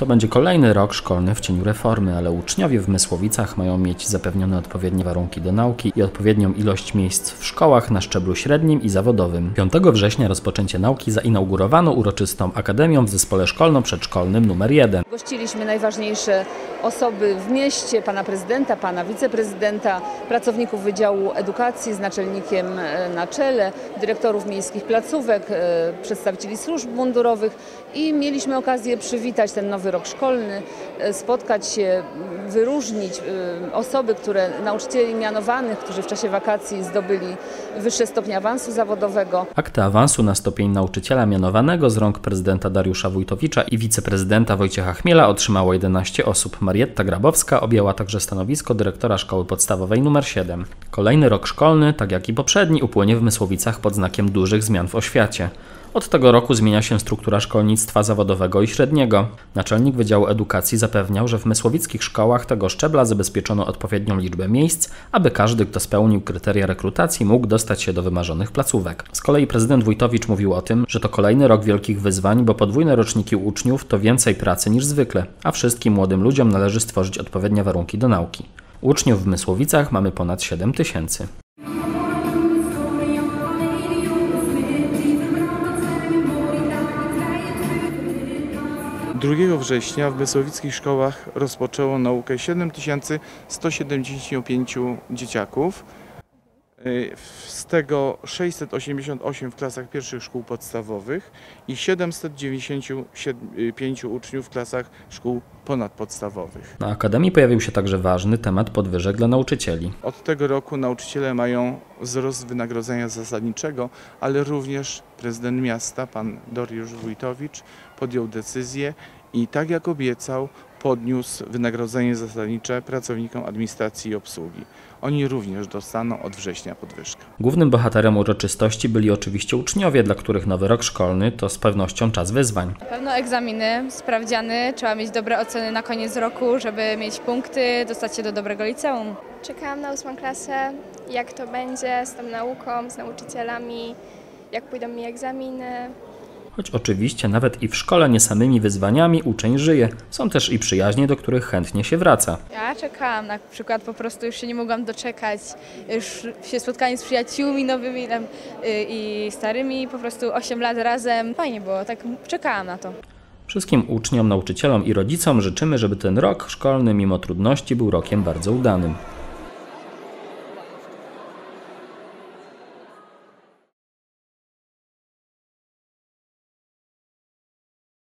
To będzie kolejny rok szkolny w cieniu reformy, ale uczniowie w Mysłowicach mają mieć zapewnione odpowiednie warunki do nauki i odpowiednią ilość miejsc w szkołach na szczeblu średnim i zawodowym. 5 września rozpoczęcie nauki zainaugurowano uroczystą akademią w zespole szkolno-przedszkolnym nr 1. Gościliśmy najważniejsze osoby w mieście, pana prezydenta, pana wiceprezydenta, pracowników Wydziału Edukacji z naczelnikiem na czele, dyrektorów miejskich placówek, przedstawicieli służb mundurowych i mieliśmy okazję przywitać ten nowy rok szkolny, spotkać się, wyróżnić osoby, nauczycieli mianowanych, którzy w czasie wakacji zdobyli wyższe stopnie awansu zawodowego. Akty awansu na stopień nauczyciela mianowanego z rąk prezydenta Dariusza Wójtowicza i wiceprezydenta Wojciecha Chmiela otrzymało 11 osób. Marietta Grabowska objęła także stanowisko dyrektora szkoły podstawowej nr 7. Kolejny rok szkolny, tak jak i poprzedni, upłynie w Mysłowicach pod znakiem dużych zmian w oświacie. Od tego roku zmienia się struktura szkolnictwa zawodowego i średniego. Naczelnik Wydziału Edukacji zapewniał, że w mysłowickich szkołach tego szczebla zabezpieczono odpowiednią liczbę miejsc, aby każdy, kto spełnił kryteria rekrutacji, mógł dostać się do wymarzonych placówek. Z kolei prezydent Wójtowicz mówił o tym, że to kolejny rok wielkich wyzwań, bo podwójne roczniki uczniów to więcej pracy niż zwykle, a wszystkim młodym ludziom należy stworzyć odpowiednie warunki do nauki. Uczniów w Mysłowicach mamy ponad 7 000. 2 września w mysłowickich szkołach rozpoczęło naukę 7175 dzieciaków, z tego 688 w klasach pierwszych szkół podstawowych i 795 uczniów w klasach szkół ponadpodstawowych. Na Akademii pojawił się także ważny temat podwyżek dla nauczycieli. Od tego roku nauczyciele mają wzrost wynagrodzenia zasadniczego, ale również prezydent miasta, pan Dariusz Wójtowicz, podjął decyzję i tak jak obiecał, podniósł wynagrodzenie zasadnicze pracownikom administracji i obsługi. Oni również dostaną od września podwyżkę. Głównym bohaterem uroczystości byli oczywiście uczniowie, dla których nowy rok szkolny to z pewnością czas wyzwań. Na pewno egzaminy, sprawdziany, trzeba mieć dobre oceny na koniec roku, żeby mieć punkty, dostać się do dobrego liceum. Czekałam na 8. klasę, jak to będzie z tą nauką, z nauczycielami, jak pójdą mi egzaminy. Choć oczywiście nawet i w szkole nie samymi wyzwaniami uczeń żyje. Są też i przyjaźnie, do których chętnie się wraca. Ja czekałam, na przykład po prostu już się nie mogłam doczekać, już się spotkanie z przyjaciółmi nowymi i starymi, po prostu 8 lat razem. Fajnie było, tak czekałam na to. Wszystkim uczniom, nauczycielom i rodzicom życzymy, żeby ten rok szkolny mimo trudności był rokiem bardzo udanym.